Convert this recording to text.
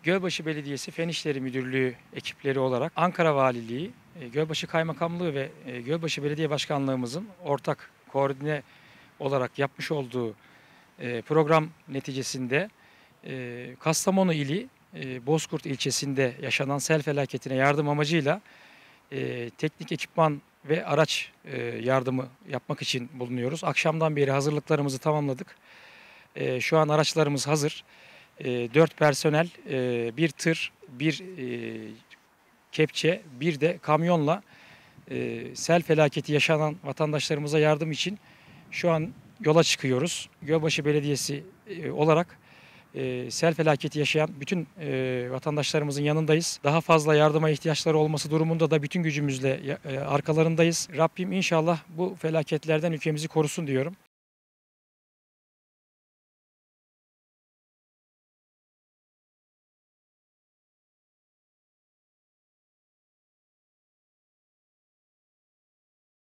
Gölbaşı Belediyesi Fen İşleri Müdürlüğü ekipleri olarak Ankara Valiliği, Gölbaşı Kaymakamlığı ve Gölbaşı Belediye Başkanlığımızın ortak koordine olarak yapmış olduğu program neticesinde Kastamonu ili Bozkurt ilçesinde yaşanan sel felaketine yardım amacıyla teknik ekipman ve araç yardımı yapmak için bulunuyoruz. Akşamdan beri hazırlıklarımızı tamamladık. Şu an araçlarımız hazır. 4 personel, bir tır, bir kepçe, bir de kamyonla sel felaketi yaşanan vatandaşlarımıza yardım için şu an yola çıkıyoruz. Gölbaşı Belediyesi olarak sel felaketi yaşayan bütün vatandaşlarımızın yanındayız. Daha fazla yardıma ihtiyaçları olması durumunda da bütün gücümüzle arkalarındayız. Rabbim inşallah bu felaketlerden ülkemizi korusun diyorum.